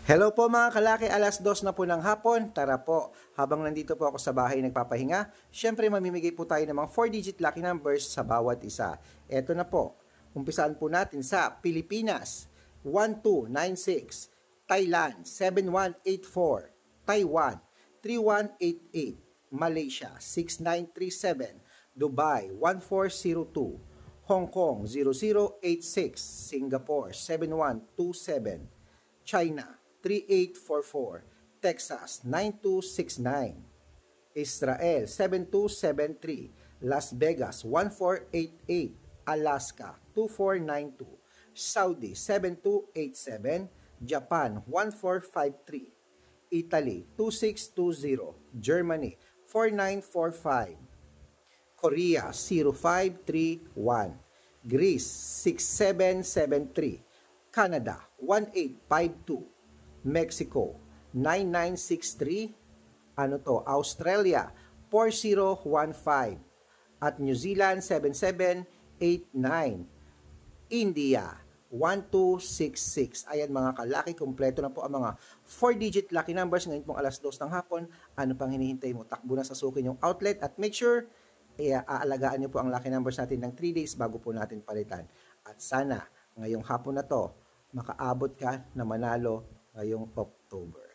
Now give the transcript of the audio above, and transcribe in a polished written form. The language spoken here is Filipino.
Hello po mga kalaki, alas 2 na po ng hapon. Tara po, habang nandito po ako sa bahay nagpapahinga, syempre mamimigay po tayo ng mga 4-digit lucky numbers sa bawat isa. Eto na po, umpisaan po natin sa Pilipinas, 1296, Thailand, 7184, Taiwan, 3188, Malaysia, 6937, Dubai, 1402, Hong Kong, 0086, Singapore, 7127, China, 3844, Texas 9269, Israel 7273, Las Vegas 1488, Alaska 2492, Saudi 7287, Japan 1453, Italy 2620, Germany 4945, Korea 0531, Greece 6773, Canada 1852, Mexico 9963, Australia 4015, at New Zealand 7789, India 1266. Ayan mga kalaki, kumpleto na po ang mga 4-digit lucky numbers ngayon pong alas 2 ng hapon. Ano pang hinihintay mo? Takbo na sa sukin yung outlet at make sure aalagaan niyo po ang lucky numbers natin ng 3 days bago po natin palitan. At sana ngayong hapon na to makaabot ka na manalo ngayong October.